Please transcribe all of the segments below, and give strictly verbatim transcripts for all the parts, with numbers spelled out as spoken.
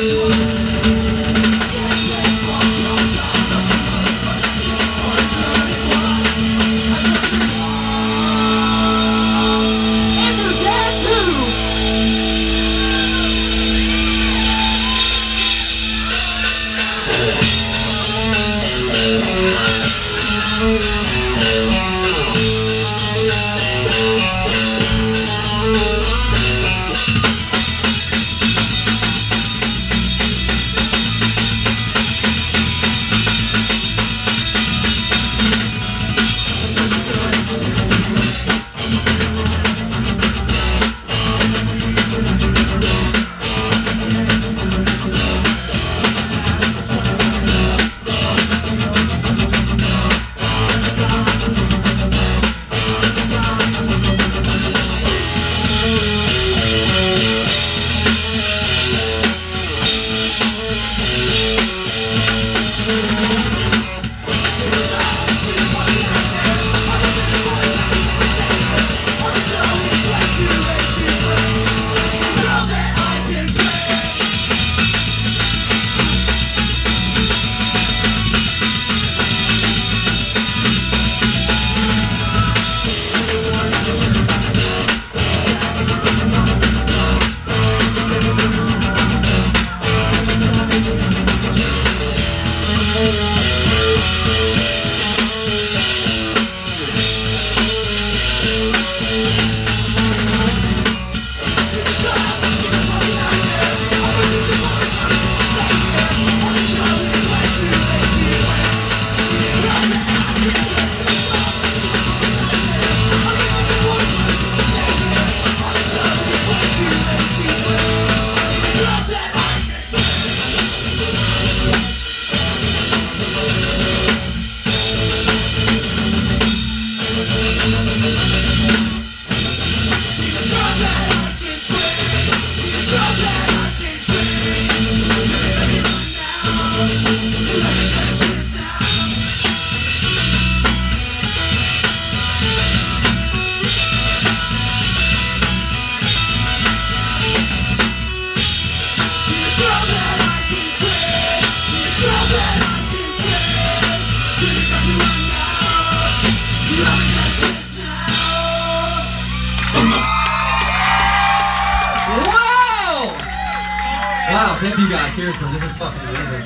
Wow, thank you guys, seriously, this is fucking amazing.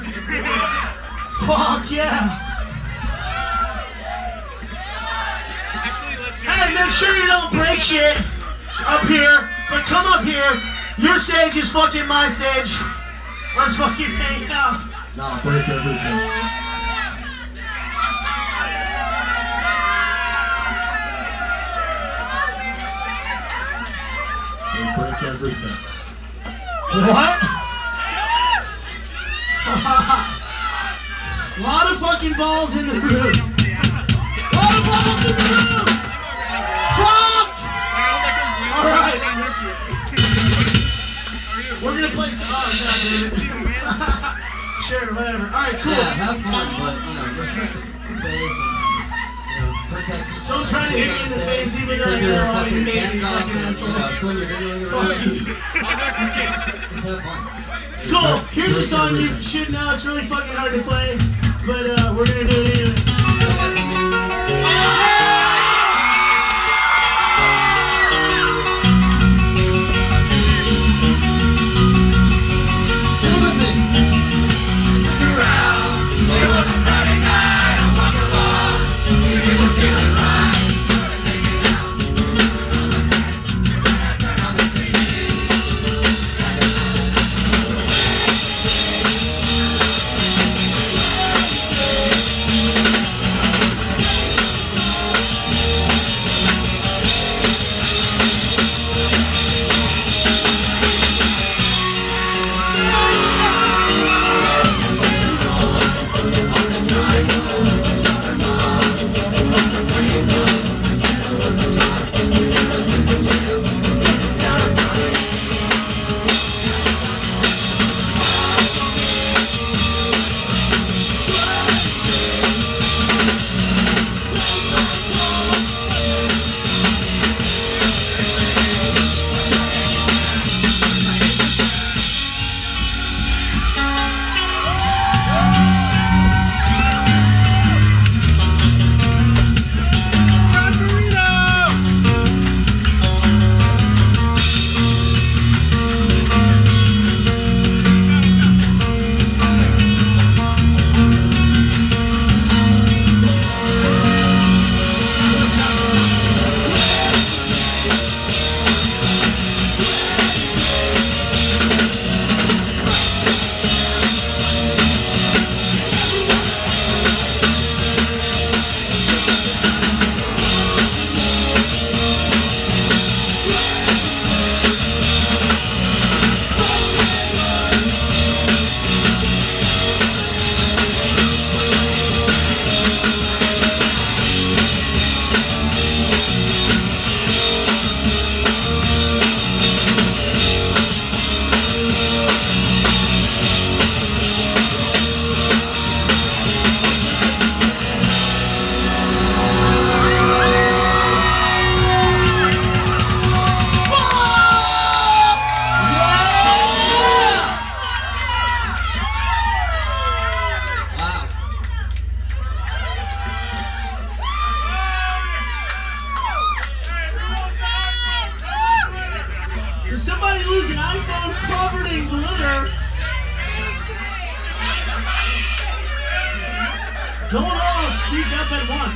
Fuck yeah! Hey, make sure you don't break shit up here, but come up here. Your stage is fucking my stage. Let's fucking hang out. No, break everything. They break everything. What? A lot of fucking balls in the room. A lot of balls in the room. Fuck! Alright. We're gonna play some. Oh, no, sure, whatever. Alright, cool. Yeah, have fun, but, you know, respect the space and, you know, protect each other. Don't try to hit me in the face even though I know how you made me fucking assholes. Swing your video Fuck you. Just have fun. Cool, here's a song you should know, it's really fucking hard to play, but uh, we're gonna do it anyway.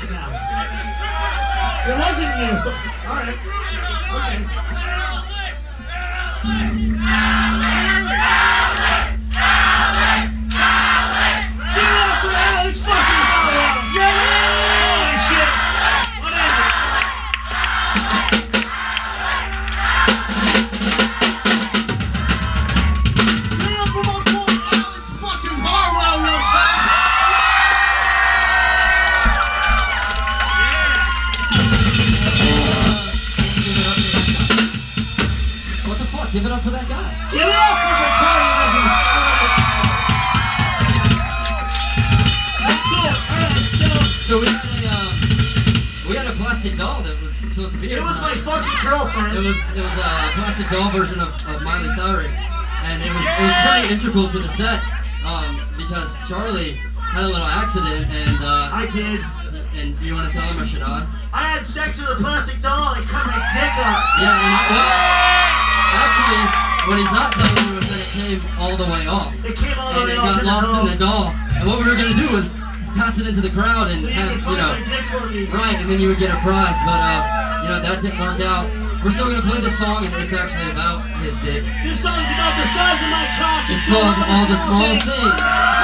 Alex now. It wasn't you. All right. Okay. Give it up for Alex fucking Harwell. Yeah. Holy shit. What is it? Give it up for my boy Alex fucking Harwell real time. What the fuck? Give it up for that guy. Give it up for the Harwell. So we had a um, we had a plastic doll that was supposed to be. It was my fucking girlfriend. It was it was a plastic doll version of, of Miley Cyrus, and it was it was pretty integral to the set um, because Charlie had a little accident and uh, I did. And you want to tell him or should I? I had sex with a plastic doll and it cut my dick up. Yeah, and it, well, actually, what he's not telling you is that it came all the way off. It came all the and way it off got in lost the in the doll. And what we were gonna do was pass it into the crowd and so you have, can you find know, my dick for me. right, and then you would get a prize. But uh, you know, that didn't work out. We're still gonna play the song, and it's actually about his dick. This song's about the size of my cock. It's called All the Small Things.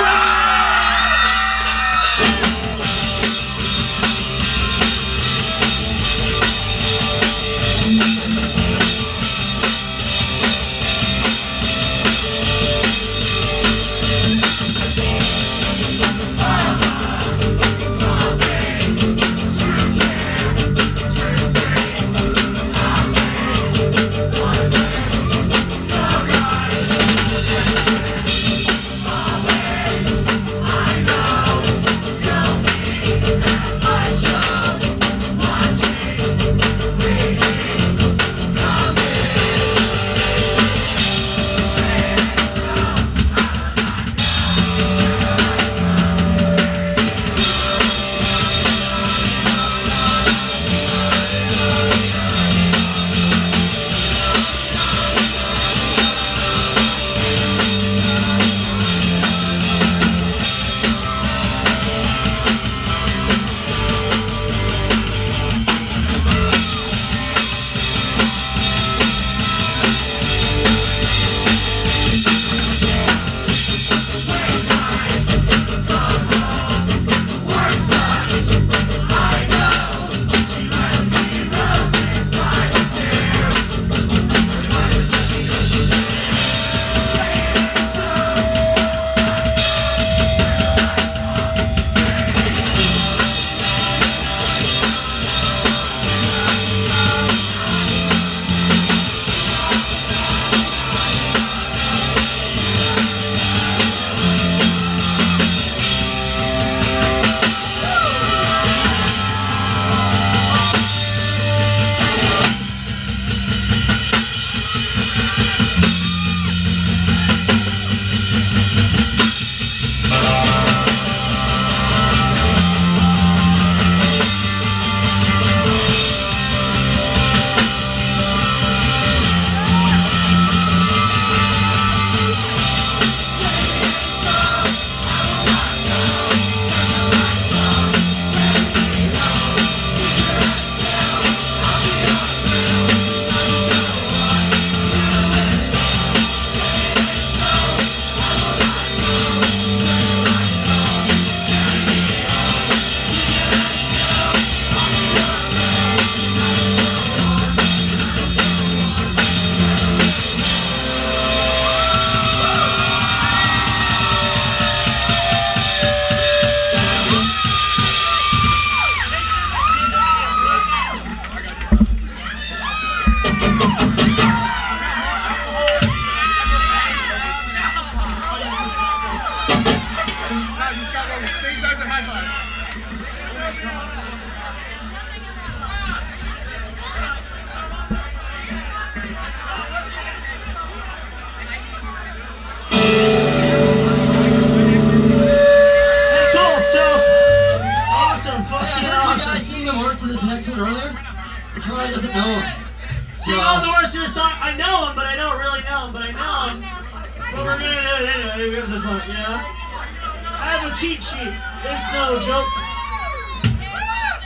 Charlie doesn't know him. Sing all the words to the song. I know him, but I don't really know him, but I know him. But we're gonna do it anyway. Who gives a fuck, you know? I have a cheat sheet. It's no joke.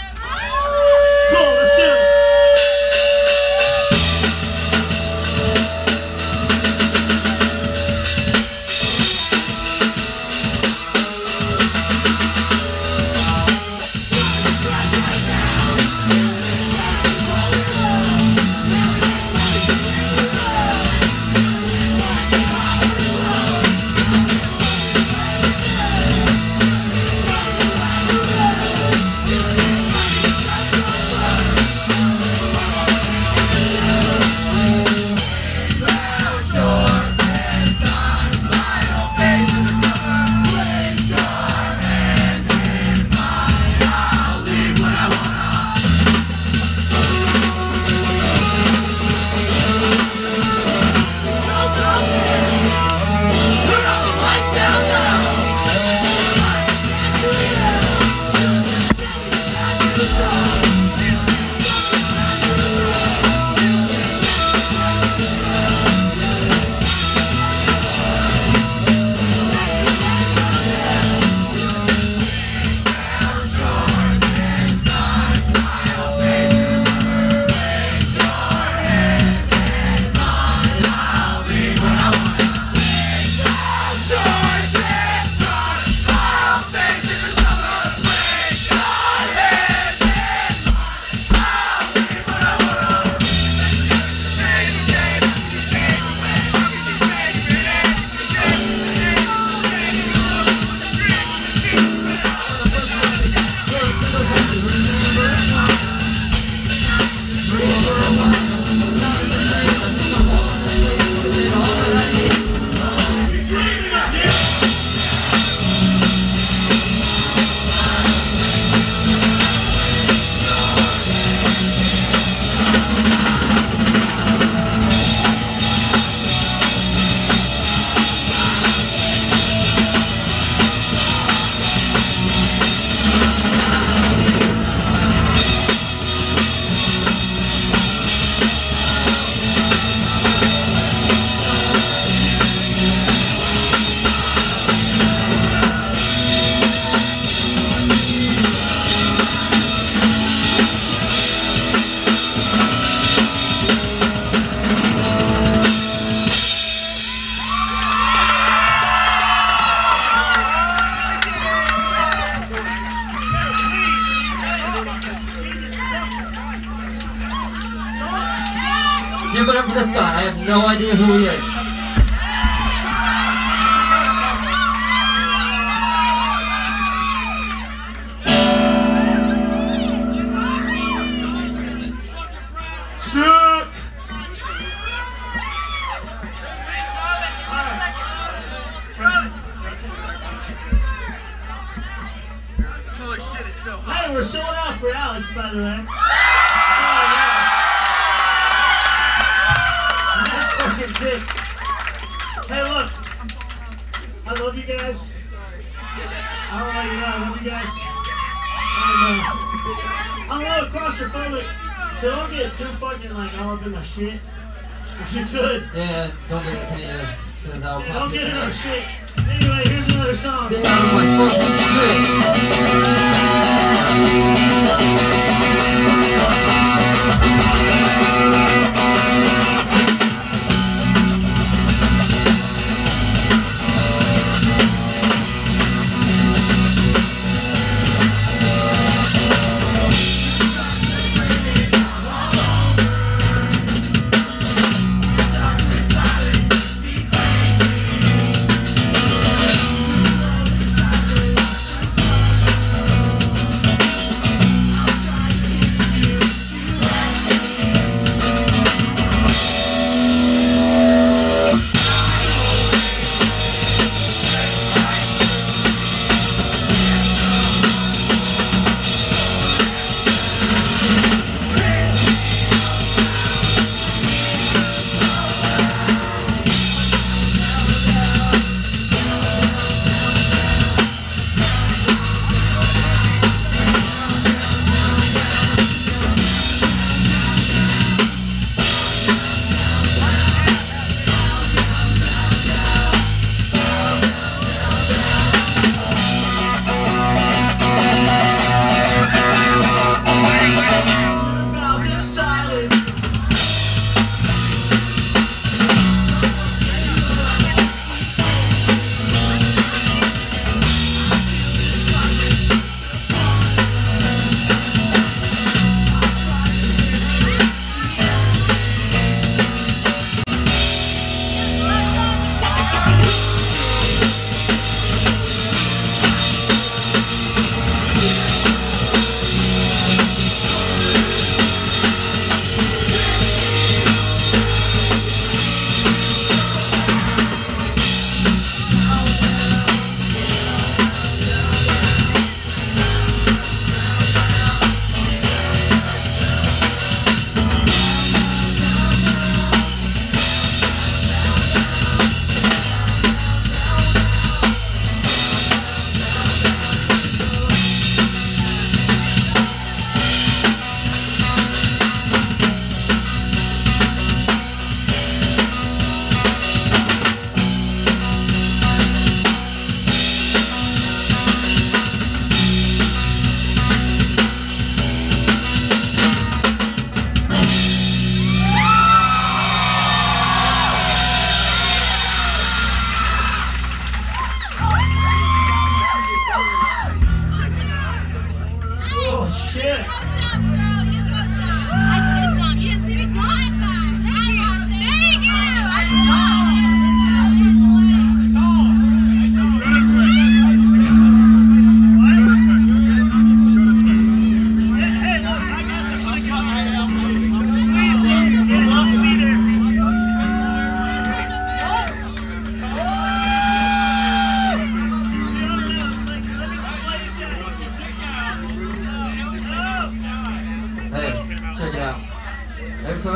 Cool, let's do it. Give it up for this guy. I have no idea who he is. Sick! Holy shit, it's so hot. Hey, we're showing out for Alex, by the way. That's fucking sick. Hey, look. I love you guys. I don't know you know, I love you guys. And, uh, I'm a little claustrophobic, so don't get too fucking, like, all up in my shit. If you could. Yeah, don't get it to me, because I'll Yeah, don't get in our shit. Anyway, here's another song. Stay out of my fucking shit.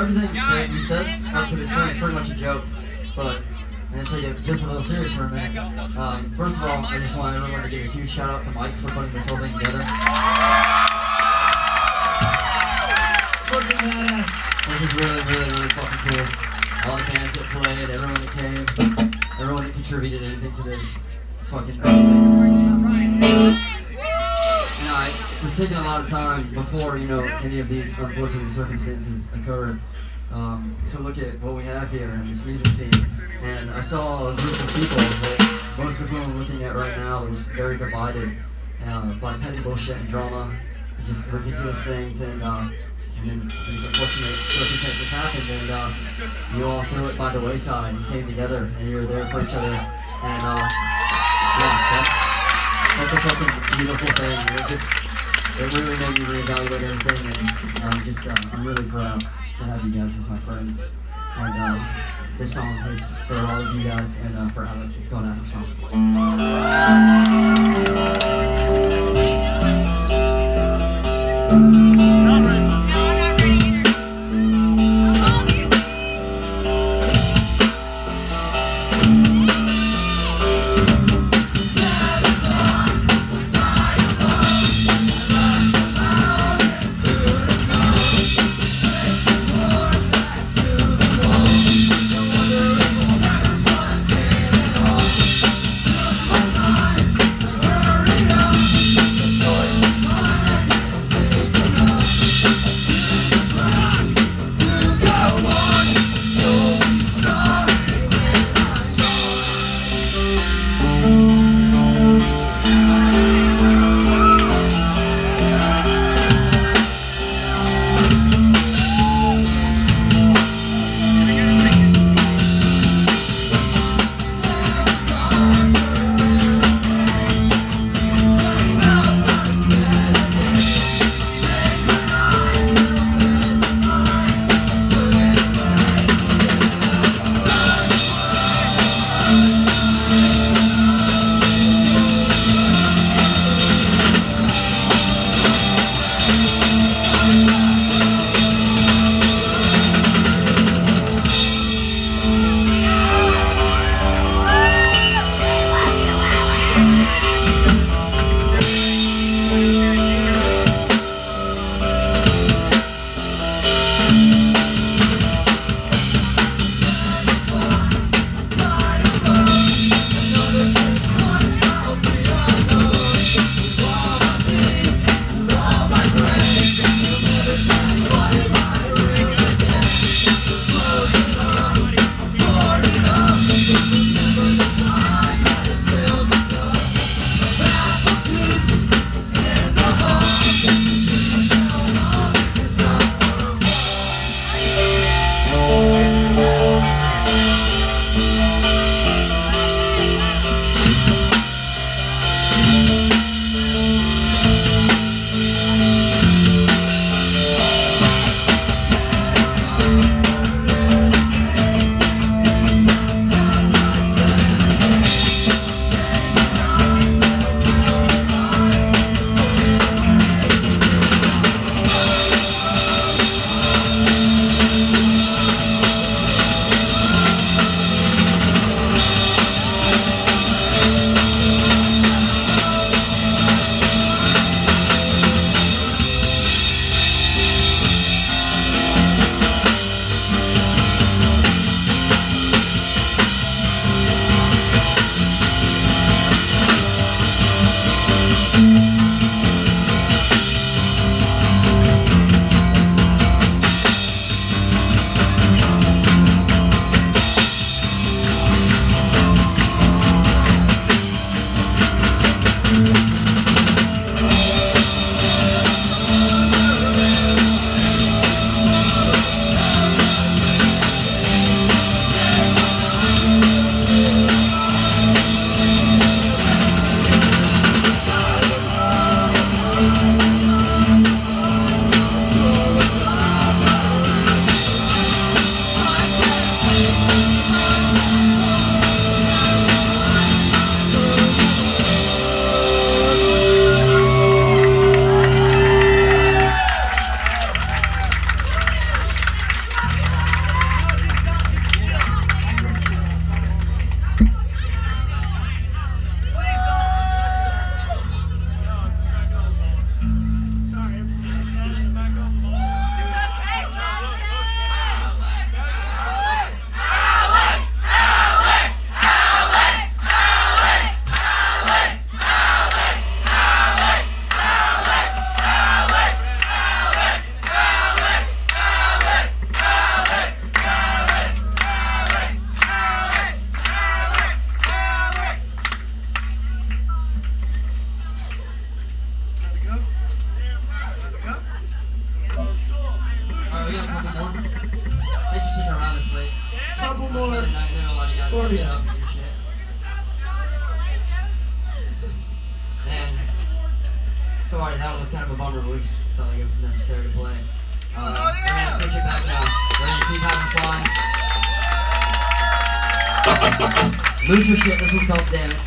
everything that you said up to this point is pretty much a joke, but I'm gonna take it just a little serious for a minute. Um, first of all, I just want everyone to give a huge shout out to Mike for putting this whole thing together. Fucking badass. This is really, really, really fucking cool. All the bands that played, everyone that came, everyone that contributed anything to this. It's fucking amazing. You know, I was taking a lot of time before, you know, any of these unfortunate circumstances occurred, um, to look at what we have here in this music scene. And I saw a group of people that most of whom I'm looking at right now is very divided uh, by petty bullshit and drama, just ridiculous things, and uh, and then these unfortunate circumstances happened, and uh, you all threw it by the wayside and came together, and you were there for each other, and uh, yeah, that's that's a fucking beautiful thing. It just it really made me reevaluate everything, and um, just uh, I'm really proud to have you guys as my friends, and uh, this song is for all of you guys, and uh, for Alex, it's going out of song. Oh, sorry, that was kind of a bummer, but we just felt like it was necessary to play. Uh, we're gonna switch it back now. We're gonna keep having fun. Lose your shit, this one's called Damn It.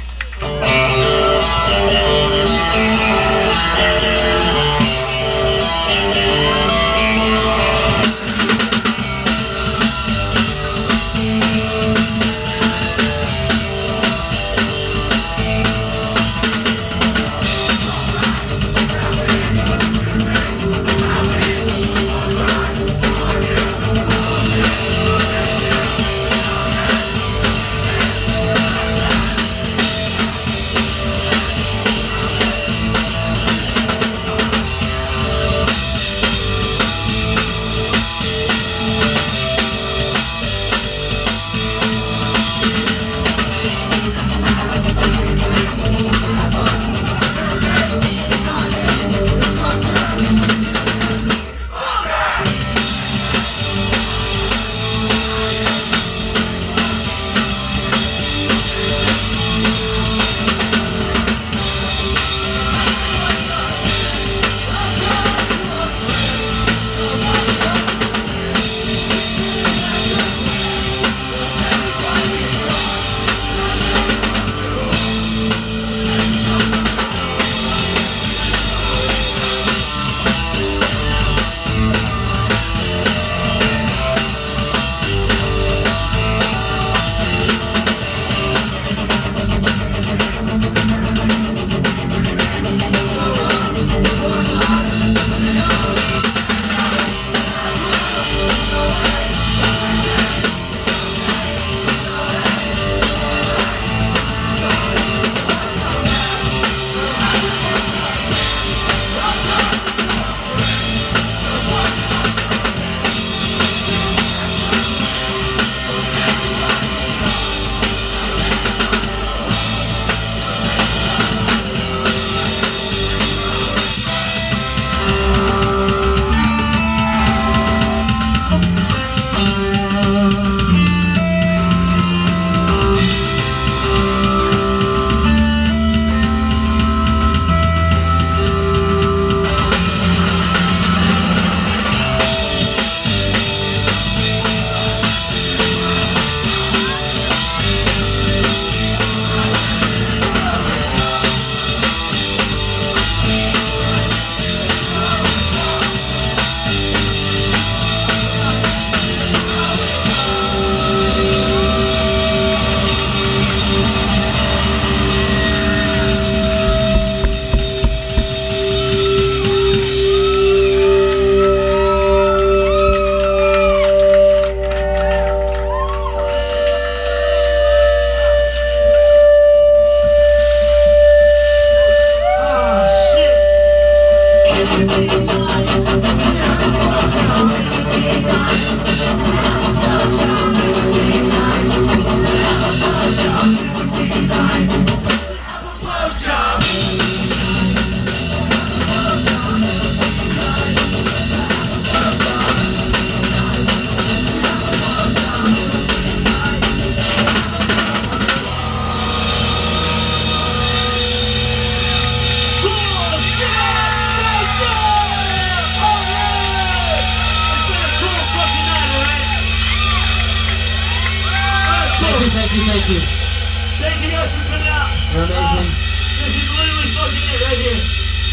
Thank you, thank you. Thank you guys for coming out. You're amazing. Uh, this is literally fucking it right here.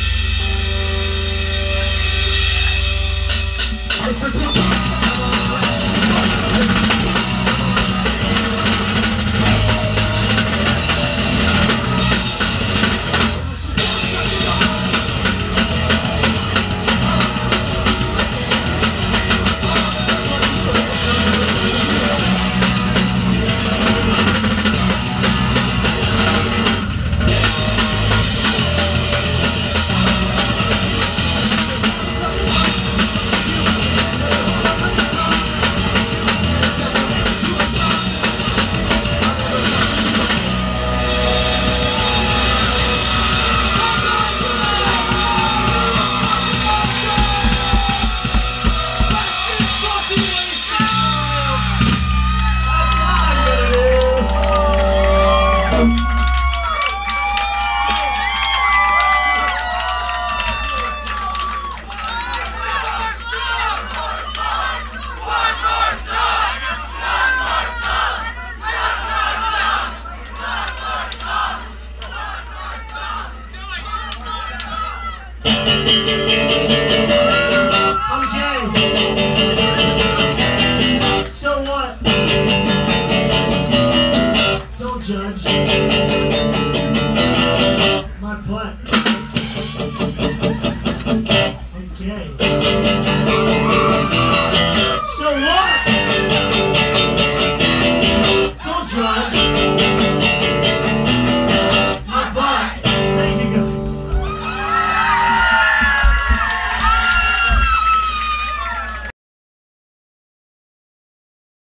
It's for Twisted. Thank